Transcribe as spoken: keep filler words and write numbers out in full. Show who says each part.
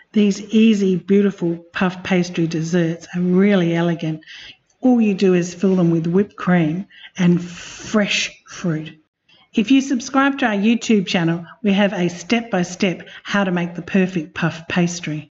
Speaker 1: These easy, beautiful puff pastry desserts are really elegant. All you do is fill them with whipped cream and fresh fruit. If you subscribe to our YouTube channel, we have a step-by-step how to make the perfect puff pastry.